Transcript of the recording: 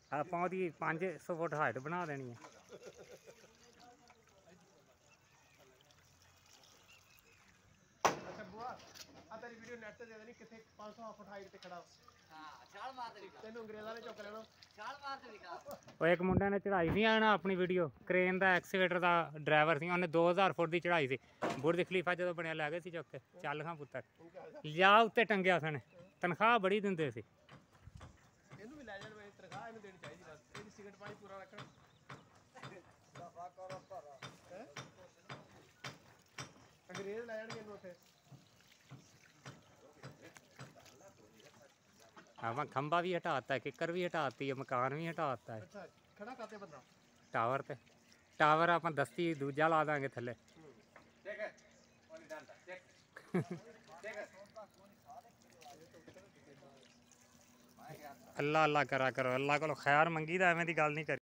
ਆਪਾਂ ਉਹਦੀ 500 foot height ਬਣਾ ਦੇਣੀ ਹੈ। ਅੱਛਾ ਬੁਆ ਆ ਤੇਰੀ ਵੀਡੀਓ ਨੈਟ ਤੇ ਦੇ ਦੇਣੀ ਕਿੱਥੇ 500 ਫੁੱਟ ਹਾਈਟ ਤੇ ਖੜਾ। ਹਾਂ ਛਾਲ ਮਾਰ ਦੇ ਤੈਨੂੰ ਅੰਗਰੇਜ਼ਾਂ ਨੇ ਚੁੱਕ ਲੈਣਾ। ਛਾਲ ਮਾਰ ਦੇ ਵਿਕਾ। ਉਹ ਇੱਕ ਮੁੰਡੇ ਨੇ ਚੜਾਈ ਸੀ ਆਣਾ ਆਪਣੀ ਵੀਡੀਓ, ਕਰੇਨ ਦਾ ਐਕਸੀਵੇਟਰ ਦਾ ਡਰਾਈਵਰ ਸੀ, ਉਹਨੇ 2000 ਫੁੱਟ ਦੀ ਚੜਾਈ ਸੀ। ਬੁਰਜ ਖਲੀਫਾ ਜਦੋਂ ਬਣਿਆ ਲੈ ਗਏ ਸੀ ਚੁੱਕ ਕੇ। ਚੱਲ ਖਾਂ ਪੁੱਤਰ ਲਿਆ ਉੱਤੇ ਟੰਗਿਆ ਸਨ, ਤਨਖਾਹ ਬੜੀ ਦਿੰਦੇ ਸੀ। ਇਹਨੂੰ ਵੀ ਲੈ ਜਾਣ ਮੈਂ ਤਨਖਾਹ ਇਹਨੂੰ ਦੇਣੀ ਚਾਹੀਦੀ ਬਸ, ਇਹਦੀ ਸਿਗਰਟ ਪਾਣੀ ਪੂਰਾ ਰੱਖਣ। ਅੰਗਰੇਜ਼ ਲੈ ਜਾਣਗੇ ਇਹਨੂੰ ਉੱਥੇ। हाँ खंबा भी हटाता है, किकर भी हटाती है, मकान भी हटाता है। अच्छा खड़ा करते बंदा टावर पे टावर आप दस्ती दूजा ला देंगे थले। अल्लाह अल्लाह करा करो, अल्लाह को खैर मंगी दा एवें दी गल नहीं करी।